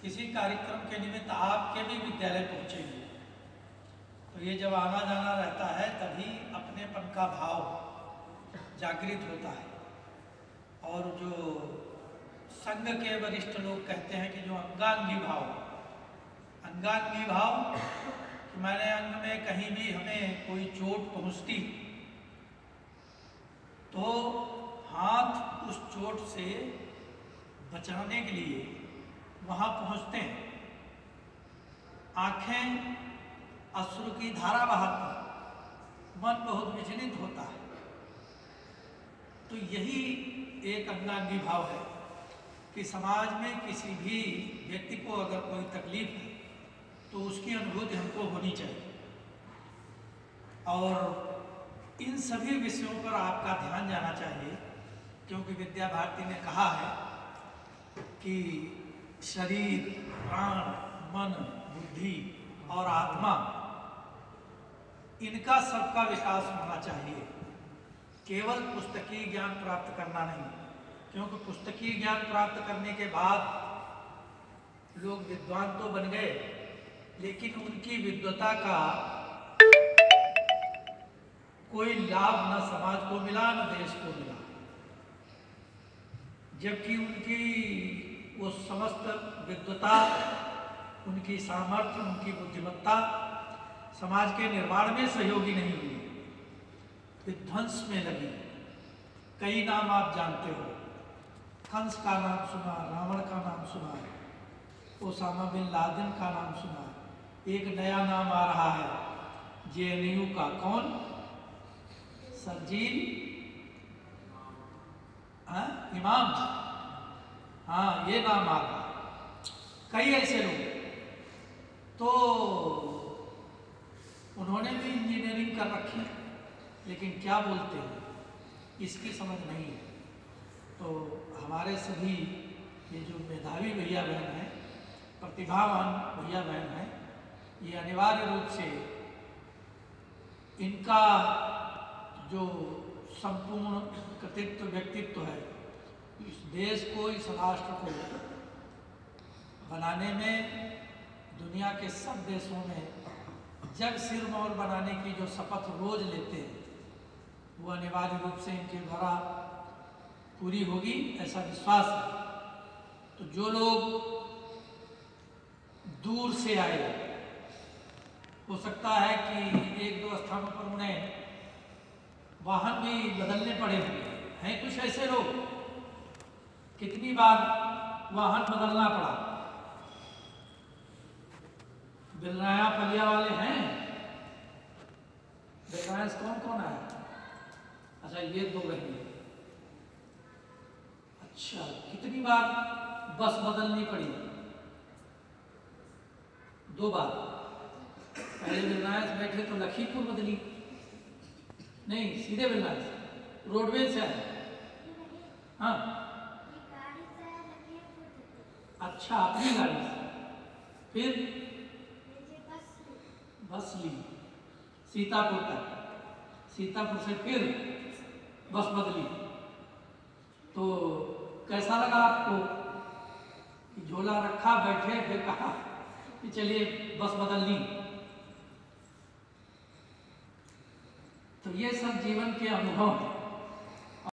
किसी कार्यक्रम के निमित्त आपके भी विद्यालय पहुँचेंगे तो ये जब आना जाना रहता है तभी अपनेपन का भाव जागृत होता है। और जो संघ के वरिष्ठ लोग कहते हैं कि जो अंगांगी भाव कि मैंने अंग में कहीं भी हमें कोई चोट पहुँचती तो हाथ उस चोट से बचाने के लिए वहाँ पहुँचते हैं, आँखें अश्रु की धारा बहाती, मन बहुत विचलित होता है। तो यही एक अंगांगी भाव है कि समाज में किसी भी व्यक्ति को अगर कोई तकलीफ है तो उसकी अनुभूति हमको होनी चाहिए। और इन सभी विषयों पर आपका ध्यान जाना चाहिए, क्योंकि विद्या भारती ने कहा है कि शरीर, प्राण, मन, बुद्धि और आत्मा, इनका सबका विकास होना चाहिए। केवल पुस्तकीय ज्ञान प्राप्त करना नहीं, क्योंकि पुस्तकीय ज्ञान प्राप्त करने के बाद लोग विद्वान तो बन गए, लेकिन उनकी विद्वता का कोई लाभ न समाज को मिला न देश को मिला। जबकि उनकी वो समस्त विद्वता, उनकी सामर्थ्य, उनकी बुद्धिमत्ता समाज के निर्माण में सहयोगी नहीं हुई, विध्वंस में लगी। कई नाम आप जानते हो, कंस का नाम सुना, रावण का नाम सुना, ओसामा बिन लादेन का नाम सुना। एक नया नाम आ रहा है JNU का, कौन? सरजील इमाम। हाँ, ये नाम आ रहा। कई ऐसे लोग, तो उन्होंने भी इंजीनियरिंग कर रखी, लेकिन क्या बोलते हैं इसकी समझ नहीं है। तो हमारे सभी ये जो मेधावी भैया बहन हैं, प्रतिभावान भैया बहन हैं, ये अनिवार्य रूप से इनका जो संपूर्ण कृतित्व, व्यक्तित्व है, इस देश को, इस राष्ट्र को बनाने में, दुनिया के सब देशों में जग सिरमौर बनाने की जो शपथ रोज लेते हैं, वो अनिवार्य रूप से इनके द्वारा पूरी होगी, ऐसा विश्वास है। तो जो लोग दूर से आए, हो सकता है कि एक दो स्थानों पर उन्हें वाहन भी बदलने पड़े हैं। कुछ ऐसे लोग, कितनी बार वाहन बदलना पड़ा। बिलराया पलिया वाले हैं? बिलराया से कौन कौन आया? अच्छा, ये दो बहने। अच्छा, कितनी बार बस बदलनी पड़ी? 2 बार। पहले बिलराया से बैठे तो लखीमपुर बदली, नहीं सीधे बिलराया से, रोडवेज से आए। हाँ, अच्छा, अपनी गाड़ी से। फिर बस ली सीतापुर तक, सीतापुर से फिर बस बदली। तो कैसा लगा आपको कि झोला रखा, बैठे, फिर कहा कि चलिए बस बदल ली? तो ये सब जीवन के अनुभव हैं।